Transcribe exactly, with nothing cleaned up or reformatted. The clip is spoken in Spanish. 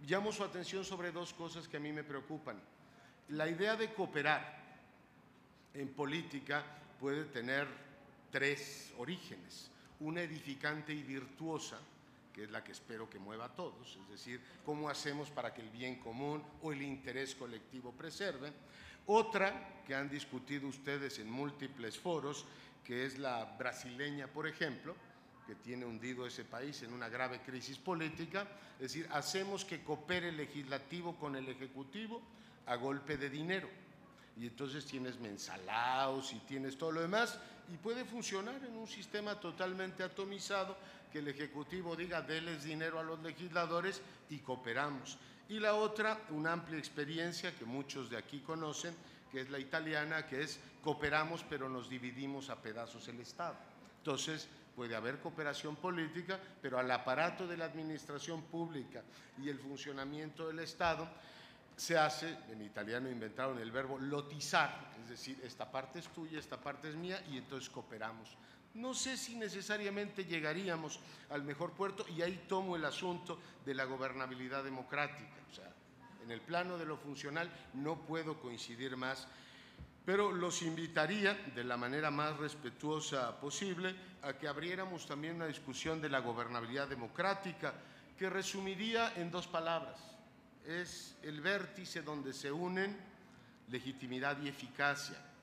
llamo su atención sobre dos cosas que a mí me preocupan. La idea de cooperar en política puede tener tres orígenes. Una edificante y virtuosa, que es la que espero que mueva a todos, es decir, cómo hacemos para que el bien común o el interés colectivo preserve. Otra, que han discutido ustedes en múltiples foros, que es la brasileña, por ejemplo, que tiene hundido ese país en una grave crisis política, es decir, hacemos que coopere el legislativo con el ejecutivo a golpe de dinero. Y entonces tienes mensalaos y tienes todo lo demás, y puede funcionar en un sistema totalmente atomizado, que el Ejecutivo diga, déles dinero a los legisladores y cooperamos. Y la otra, una amplia experiencia que muchos de aquí conocen, que es la italiana, que es cooperamos pero nos dividimos a pedazos el Estado. Entonces, puede haber cooperación política, pero al aparato de la administración pública y el funcionamiento del Estado se hace, en italiano inventaron el verbo lotizar, es decir, esta parte es tuya, esta parte es mía, y entonces cooperamos. No sé si necesariamente llegaríamos al mejor puerto, y ahí tomo el asunto de la gobernabilidad democrática. O sea, en el plano de lo funcional no puedo coincidir más, pero los invitaría de la manera más respetuosa posible a que abriéramos también una discusión de la gobernabilidad democrática, que resumiría en dos palabras. Es el vértice donde se unen legitimidad y eficacia.